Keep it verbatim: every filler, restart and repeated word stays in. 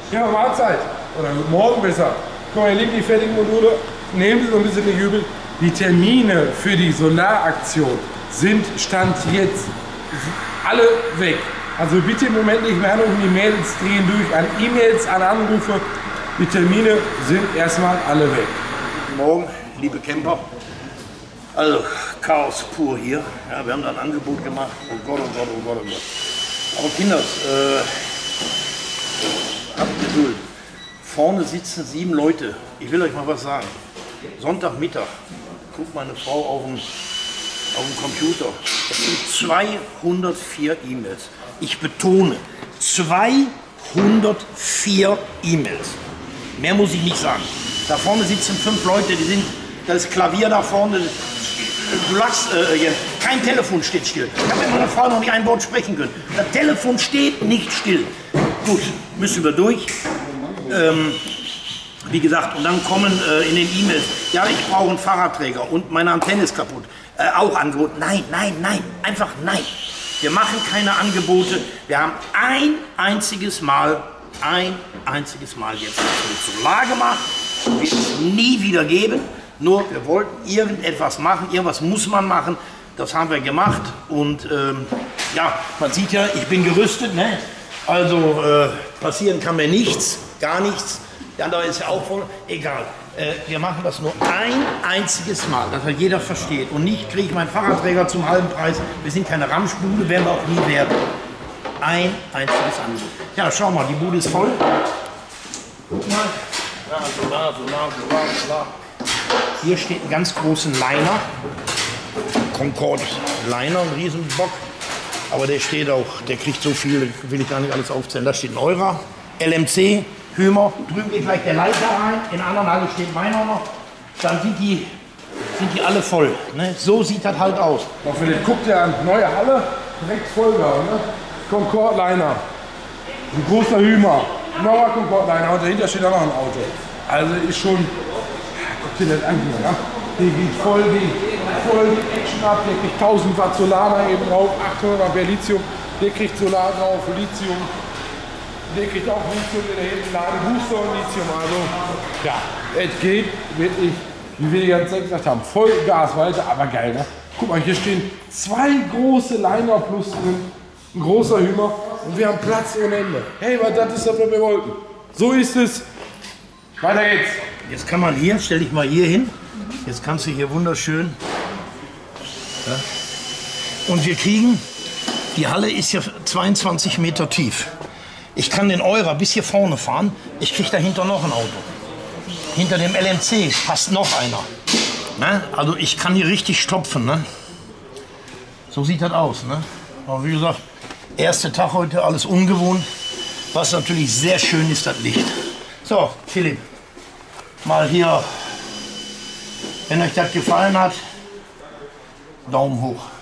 Ja, Mahlzeit. Oder guten Morgen besser. Guck mal, hier liegen die fertigen Module. Nehmen Sie so ein bisschen gejubelt. Die Termine für die Solaraktion sind Stand jetzt alle weg. Also bitte im Moment nicht mehr anrufen, die Mädels drehen durch an E-Mails, an Anrufe. Die Termine sind erstmal alle weg. Guten Morgen, liebe Camper. Also, Chaos pur hier. Ja, wir haben da ein Angebot gemacht. Oh Gott, oh Gott, oh Gott, oh Gott. Aber Kinders, äh, habt Geduld. Vorne sitzen sieben Leute. Ich will euch mal was sagen. Sonntagmittag guckt meine Frau auf dem, auf dem Computer. Es sind zweihundertvier E-Mails. Ich betone, zweihundertvier E-Mails. Mehr muss ich nicht sagen. Da vorne sitzen fünf Leute, die sind, das Klavier da vorne, du lachst, äh, kein Telefon steht still. Ich habe mit meiner Frau noch nicht ein Wort sprechen können. Das Telefon steht nicht still. Gut, müssen wir durch. Ähm, wie gesagt, und dann kommen äh, in den E-Mails, ja, ich brauche einen Fahrradträger und meine Antenne ist kaputt. Äh, auch Angebot. Nein, nein, nein, einfach nein. Wir machen keine Angebote. Wir haben ein einziges Mal, ein einziges Mal jetzt mit Solar gemacht. Wird es nie wieder geben. Nur wir wollten irgendetwas machen, irgendwas muss man machen. Das haben wir gemacht und ähm, ja, man sieht ja, ich bin gerüstet. Ne? Also äh, passieren kann mir nichts, gar nichts. Der andere ist ja auch voll, egal. Äh, wir machen das nur ein einziges Mal, dass halt jeder versteht. Und nicht kriege ich meinen Fahrradträger zum halben Preis. Wir sind keine Ramschbude, werden wir auch nie werden. Ein einziges Angebot. Ja, schau mal, die Bude ist voll. Guck mal. Ja, Solar, Solar, Solar, Solar. Hier steht ein ganz großen Liner. Concorde Liner, ein Riesenbock. Aber der steht auch, der kriegt so viel, will ich gar nicht alles aufzählen. Da steht ein Eurer, L M C, Hümer. Drüben geht gleich der Leiter rein, in der anderen Halle steht meiner noch. Dann sind die, sind die alle voll. Ne? So sieht das halt aus. Auch für den guckt der an, neue Halle, direkt Vollgas. Ne? Concorde Liner, ein großer Hümer, neuer Concorde Liner und dahinter steht auch noch ein Auto. Also ist schon, guck dir das an hier, ja? Der geht voll die, voll die Action ab, der kriegt tausend Watt Solar da eben drauf, achthundert Ampere Lithium, der kriegt Solar drauf, Lithium, der kriegt auch Lithium in der hinten Lade, Booster und Lithium, also ja, es geht wirklich, wie wir die ganze Zeit gesagt haben, voll Gas weiter, aber geil, ne? Guck mal, hier stehen zwei große Liner plus drin, ein großer Hümer und wir haben Platz ohne Ende. Hey, was das ist das, was wir wollten. So ist es. Weiter geht's. Jetzt kann man hier, stell dich mal hier hin. Jetzt kannst du hier wunderschön. Ja. Und wir kriegen, die Halle ist ja zweiundzwanzig Meter tief. Ich kann den Eurer bis hier vorne fahren. Ich kriege dahinter noch ein Auto. Hinter dem L M C passt noch einer. Ne? Also ich kann hier richtig stopfen. Ne? So sieht das aus. Ne? Aber wie gesagt, erster Tag heute, alles ungewohnt. Was natürlich sehr schön ist, das Licht. So, Philipp, mal hier, wenn euch das gefallen hat, Daumen hoch.